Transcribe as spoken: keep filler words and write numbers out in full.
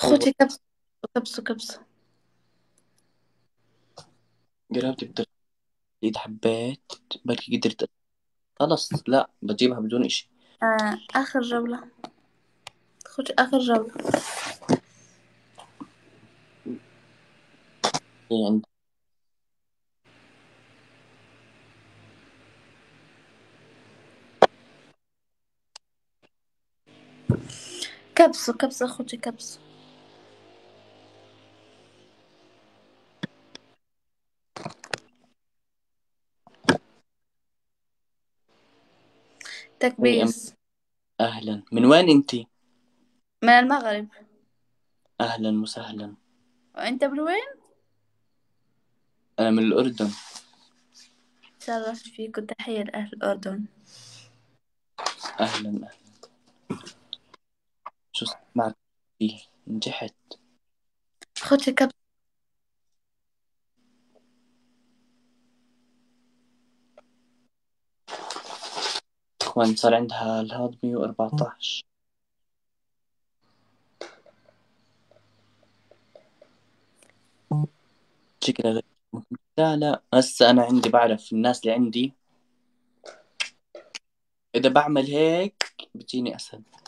هو خوتي كبسة كبسة كبسة. قربت بدر. إذا حبيت بركي قدرت. خلص لا بجيبها بدون إشي. آه آخر جولة. خوتي آخر جولة. يعني كبسة كبسة خوتي كبسة. عندي أم... تكبيس. أهلا، من وين أنتي؟ من المغرب. أهلا وسهلا. وأنت من وين؟ أنا من الأردن. تشرفت فيك وتحية لأهل الأردن. أهلا أهلا. شو صار معك فيه؟ نجحت. خوتي كبسة. إخوان صار عندها الهاض مية وأربعتاشر. شكلها غير. لا لا هسه أنا عندي بعرف الناس اللي عندي إذا بعمل هيك بتجيني أسد.